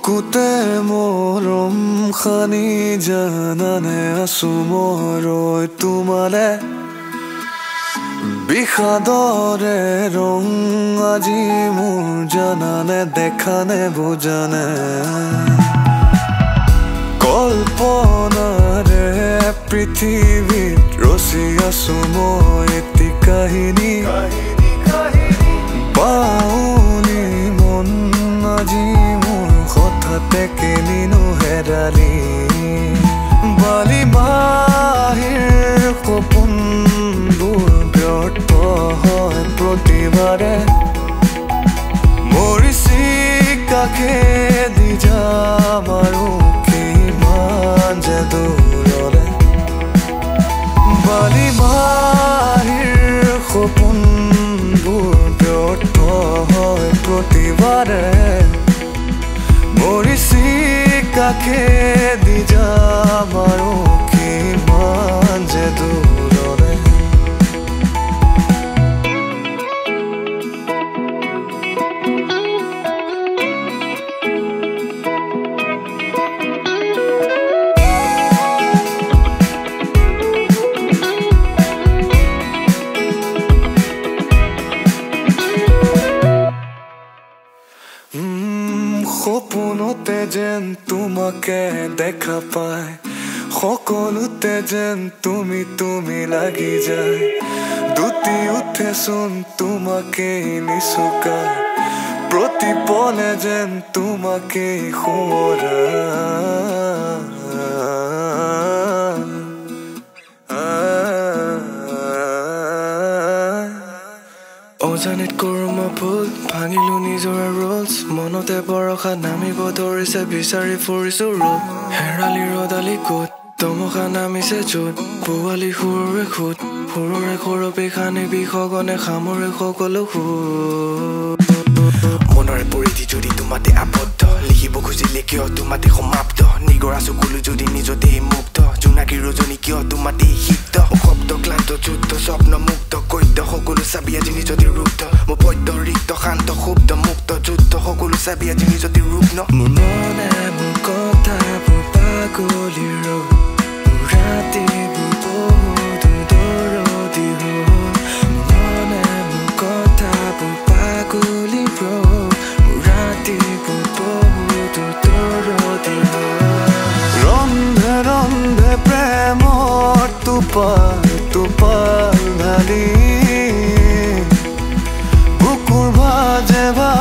বুকুতে মৰম খানি জানানে আছো মই তোমালে বিষাদৰে ৰং আজি মোৰ জানানে দেখানে বুজানে কল্পনাৰে পৃথিৱীত ৰচি আছো মই এটি কাহিনী পাউনি মন আজি মোৰ হঠাতে কেনিনো হেৰালি বালি বাহিৰ সপোনবোৰ ব্যৰ্থ হয় প্ৰতিবাৰে মৰিছি কাষেদি যাম আৰু কিমান যে দূৰলে বালি বাহিৰ সপোনবোৰ ব্যৰ্থ হয় প্ৰতিবাৰে মৰিছি কাষেদি যাম আৰু কিমান যে দূৰলে সপোনতে যেন তোমাকে দেখা পায় সকলোতে যেন তুমি লাগি যায় দুটি উঠেচোন তোমাকে নিচুকায় প্ৰতি পলে যেন তোমাকে অজানিত কৰো মই ভুল ভাঙিলো নিজৰ ৰুলছ মনতে বৰষা নামিব ধৰিছে বিচাৰি ফুৰিছো ৰূপ হেৰালি ৰদালি ক'ত তমকা নামিছে য'ত পোৱালি সুৰৰে খুত সুৰৰে সৰপে খানে বিষগনে সামৰে সকলো সুত মনৰে পৰিধি যদি তোমাতে আবদ্ধ লিখিব খুজিলে কিয় তোমাতে সমাপ্ত নিগৰা চকুলো যদি নিজতে মুক্ত জোনাকী ৰজনী কিয় তোমাতে সিক্ত শব্দ ক্লান্ত যুদ্ধ স্বপ্ন মুক্ত কৈদ্য সকলো চাবি আজি নিজতে ৰুদ্ধ মোৰ পদ্য ৰিক্ত শান্ত শুদ্ধ মুক্ত যুদ্ধ সকলো চাবি আজি নিজতে ৰুগ্ন মোৰ মনে মোৰ কথাবোৰ পাগলি ৰ ৰাতিবোৰ বহুত দৰদি হ'ল মোৰ মনে মোৰ কথাবোৰ পাগলি ৰ ৰাতিবোৰ বহুত দৰদি হ'ল ৰন্ধে ৰন্ধে প্ৰেমৰ টোপাল ঢালি বুকুৰ ভাজে